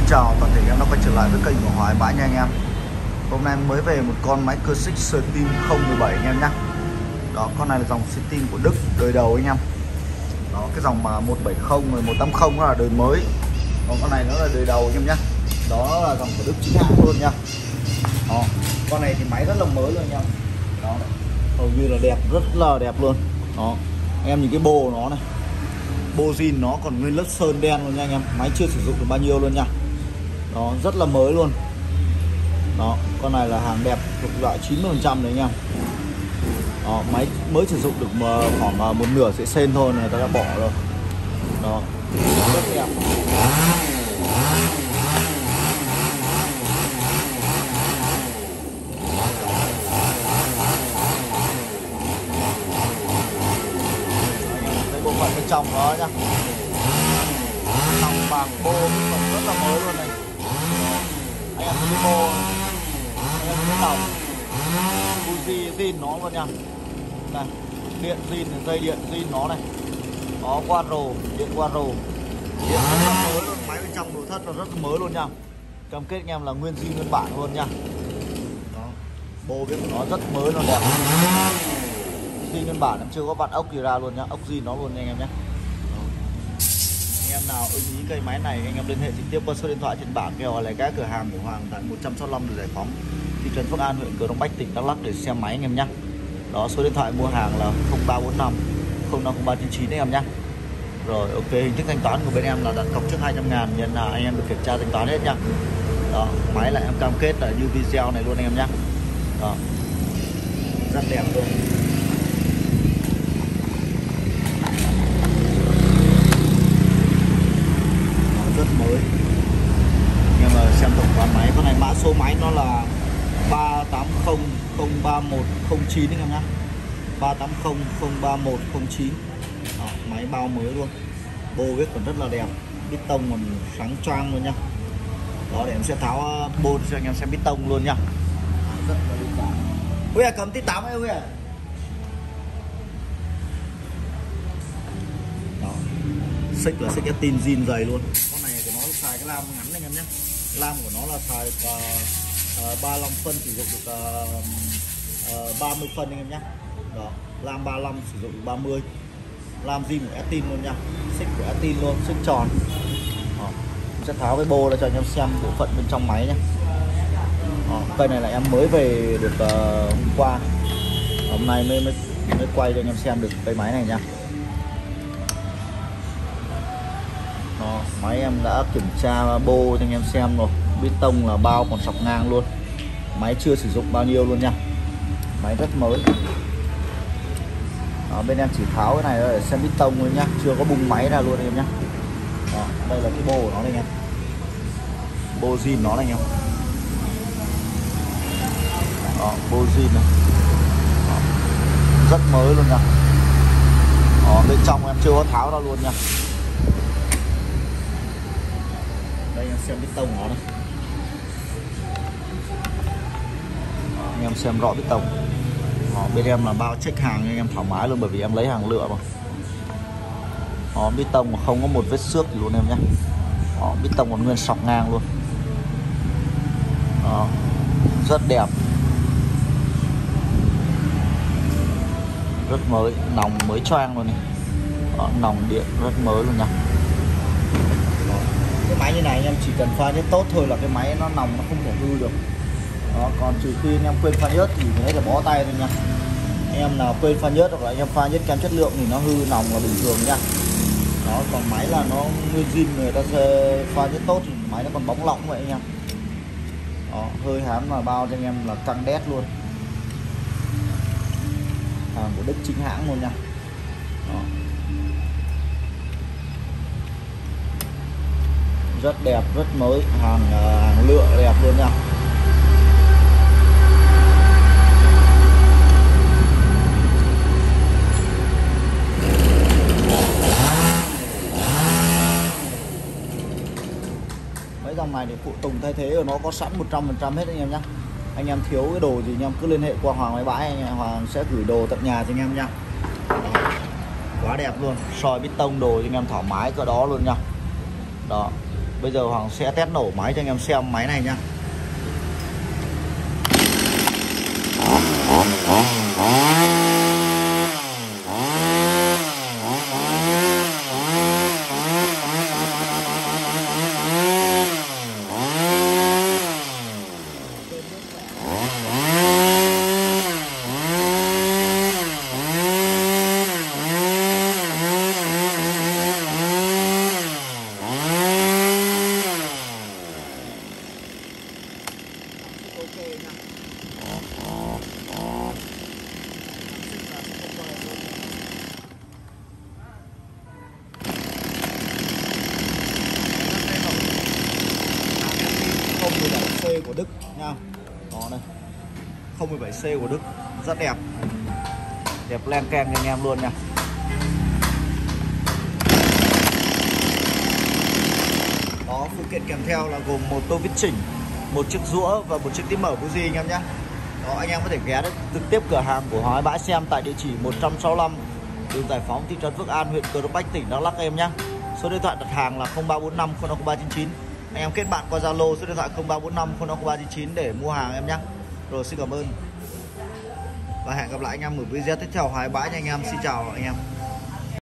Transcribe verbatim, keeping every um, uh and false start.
chào toàn thể anh em đã quay trở lại với kênh của Hoài Bãi nha anh em. Hôm nay mới về một con máy cơ xích Steam không một bảy anh em nhé. Đó, con này là dòng Steam của Đức đời đầu anh em. Đó, cái dòng mà một bảy không, một tám không nó là đời mới. Còn con này nó là đời đầu anh em nhé. Đó là dòng của Đức chính hãng luôn nha. Đó, con này thì máy rất là mới luôn anh em. Đó, hầu như là đẹp, rất là đẹp luôn. Đó, anh em nhìn cái bô nó này, bô zin nó còn nguyên lớp sơn đen luôn nha anh em. Máy chưa sử dụng được bao nhiêu luôn nha. Đó, rất là mới luôn. Đó, con này là hàng đẹp thuộc loại chín mươi phần trăm đấy anh em. Đó, máy mới sử dụng được khoảng một nửa sẽ sên thôi này, người ta đã bỏ rồi. Đó, rất đẹp. Đây bộ phận bên trong đó nhá, lòng bảng bô còn rất là mới luôn này. Anh em thấy bô, anh em thấy lòng Fuji zin nó luôn nha. Này, điện zin, dây điện zin nó này. Đó, qua rồ, điện qua rồ, điện rất là mới luôn. Máy bên trong nội thất là rất là mới luôn nha. Cam kết anh em là nguyên zin nguyên bản luôn nha. Đó, bô biết của nó rất mới, nó đẹp. Zin nguyên bản em chưa có vặn ốc gì ra luôn nhá, ốc zin nó luôn nha anh em nhé. Anh em nào ưng ý cây máy này anh em liên hệ trực tiếp qua số điện thoại trên bảng kèo lấy cái cửa hàng của Hoàng tại một trăm sáu mươi lăm đường Giải Phóng, thị trấn Phước An, huyện Cờ Đông Bách, tỉnh Đắk Lắk để xem máy anh em nhé. Đó, số điện thoại mua hàng là không ba bốn năm không năm không ba chín chín anh em nhé. Rồi ok, hình thức thanh toán của bên em là đặt cọc trước hai trăm ngàn, nhận là anh em được kiểm tra thanh toán hết nhá. Đó, máy lại em cam kết là như video này luôn anh em nhé. Đó, rất đẹp luôn. Rất mới. Nhưng mà xem tổng quan máy, con này mã số máy nó là ba tám không không ba một không chín anh em nhé. ba tám không không ba một không chín. Đó, máy bao mới luôn. Bô viết còn rất là đẹp, bít tông còn sáng choang luôn nhá. Đó, để em sẽ tháo bô cho anh em xem bít tông luôn nhá. Rất là đơn giản. Huy à, cầm tí tám ấy Huy à. Đó, xích là xích cái tin zin dày luôn. Con này của nó xài cái lam ngắn anh em nhé. Lam của nó là xài uh, uh, ba mươi lăm phân, sử dụng được uh, uh, ba mươi phân anh em nhé. Đó, lam ba mươi lăm sử dụng được ba mươi. Lam zin của Estin luôn nha, xích của Estin luôn, xích tròn. Đó, em sẽ tháo cái bô ra cho anh em xem bộ phận bên trong máy nhé. Đó, cây này là em mới về được uh, hôm qua, hôm nay mới, mới mới quay cho anh em xem được cây máy này nha. Đó, máy em đã kiểm tra bô cho anh em xem rồi, bê tông là bao còn sọc ngang luôn, máy chưa sử dụng bao nhiêu luôn nha, máy rất mới. Đó, bên em chỉ tháo cái này để xem bít tông thôi nhá, chưa có bung máy ra luôn anh em nhá. Đó, đây là cái bô của nó đây anh em, bô zin nó này anh em. Đó, bô zin này. Đó, rất mới luôn nha. Đó, bên trong em chưa có tháo ra luôn nha. Đây anh em xem bít tông nó này. Đó, anh em xem rõ bít tông. Đó, bên em là bao check hàng anh em thoải mái luôn, bởi vì em lấy hàng lựa mà. Đó, bít tông mà không có một vết xước gì luôn em nhé. Đó, bít tông còn nguyên sọc ngang luôn. Đó, rất đẹp, rất mới, nòng mới choang luôn này. Đó, nòng điện rất mới luôn nha. Đó, cái máy như này anh em chỉ cần pha nhất tốt thôi là cái máy nó nòng nó không thể hư được. Đó, còn trừ khi anh em quên pha nhớt thì phải là bó tay thôi nha. Anh em nào quên pha nhớt hoặc là anh em pha nhớt kém chất lượng thì nó hư nòng là bình thường nha. Đó, còn máy là nó nguyên zin, người ta sẽ pha nhớt tốt thì máy nó còn bóng lỏng vậy anh em. Đó, hơi hám mà bao cho anh em là căng đét luôn, hàng của Đức chính hãng luôn nha. Đó, rất đẹp, rất mới, hàng hàng lựa đẹp luôn nha. Mấy dòng này thì phụ tùng thay thế của nó có sẵn một trăm phần trăm hết anh em nhé. Anh em thiếu cái đồ gì anh em cứ liên hệ qua Hoàng Máy Bãi, anh em Hoàng sẽ gửi đồ tận nhà cho anh em nha. Đó, quá đẹp luôn, soi bít tông đồ cho anh em thoải mái cỡ đó luôn nha. Đó, Bây giờ Hoàng sẽ test nổ máy cho anh em xem máy này nhá. không một bảy C của Đức nha. Đó này, không một bảy C của Đức rất đẹp, đẹp len keng cho anh em luôn nha. Đó, phụ kiện kèm theo là gồm một tô vít chỉnh, một chiếc rũa và một chiếc tiếp mở buji anh em nhé. Đó, anh em có thể ghé trực tiếp cửa hàng của Hoàng Ái Bãi xem tại địa chỉ một trăm sáu mươi lăm đường Giải Phóng, thị trấn Phước An, huyện Crong Bách, tỉnh Đắk Lắk em nhé. Số điện thoại đặt hàng là không ba bốn năm không năm không ba chín chín. Anh em kết bạn qua Zalo số điện thoại không ba bốn năm không năm không ba chín chín để mua hàng em nhé. Rồi, xin cảm ơn và hẹn gặp lại anh em ở video tiếp theo Hoàng Ái Bãi nha anh em. Xin chào anh em.